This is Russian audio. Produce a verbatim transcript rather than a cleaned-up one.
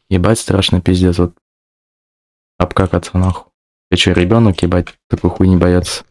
Ебать, страшно, пиздец, вот обкакаться нахуй. Я че, ребенок, ебать, такой хуйни бояться?